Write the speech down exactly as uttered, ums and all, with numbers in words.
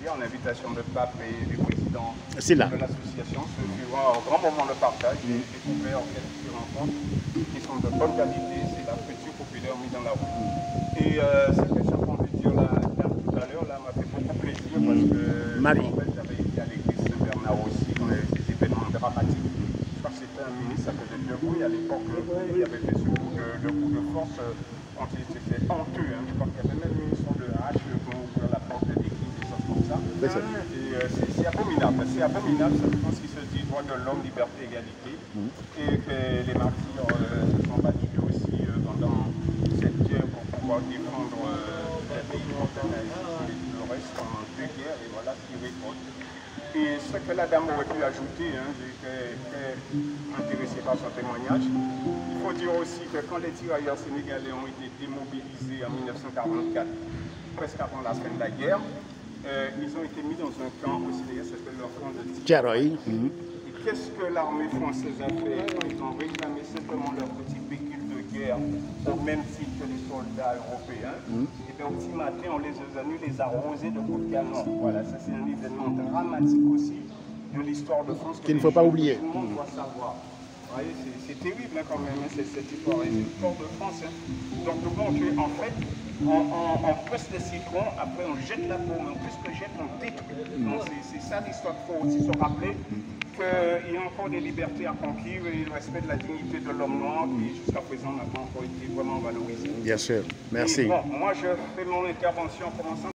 ici, en invitation de pape et du président de l'association. Ce fut un grand moment de partage. J'ai découvert quelques rencontres qui sont de bonne qualité. C'est la culture populaire mise dans la rue. Et euh, cette question qu'on peut dire là, là, tout à l'heure m'a fait beaucoup plaisir parce que Marie. En fait, j'avais été à l'église Saint-Bernard aussi dans les, les événements dramatiques. Je crois que c'était un ministre à côté de Bruy à l'époque qui avait fait ce coup de, de, coup de force euh, ont été fait honteux. Hein. Je crois qu'il y avait même une mission de hache pour ouvrir la porte de l'église, des choses comme ça. Et euh, c'est abominable. C'est abominable, ça, je pense qu'il se dit droit de l'homme, liberté, égalité. Mmh. Et que les martyrs euh, se sont battus aussi euh, pendant cette guerre pour pouvoir défendre euh, les pays contre le reste en deux guerres. Et voilà ce qui récolte. Et ce que la dame aurait pu ajouter, hein, j'étais très intéressé par son témoignage. Il faut dire aussi que quand les tirailleurs sénégalais ont été démobilisés en mille neuf cent quarante-quatre, presque avant la fin de la guerre, euh, ils ont été mis dans un camp au Sénégal, c'était leur camp de Tiaroy. Mm-hmm. Et qu'est-ce que l'armée française a fait quand ils ont réclamé simplement leur petit véhicule de guerre au même titre que les soldats européens? Mm-hmm. Et bien au petit matin, on les a venus les arroser de coups de canon. Voilà, ça c'est un événement dramatique aussi de l'histoire de France qu'il ne faut pas oublier. Tout le monde doit savoir. C'est terrible hein, quand même, hein, cette histoire. C'est l'histoire de France. Hein. Donc le bon Dieu, en fait, on, on, on presse les citrons, après on jette la paume, on plus que jette, on détruit. C'est ça l'histoire. Il faut aussi se rappeler qu'il y a encore des libertés à conquérir et le respect de la dignité de l'homme noir qui jusqu'à présent n'a pas encore été vraiment valorisé. Bien sûr. Merci. Et bon, moi je fais mon intervention en commençant.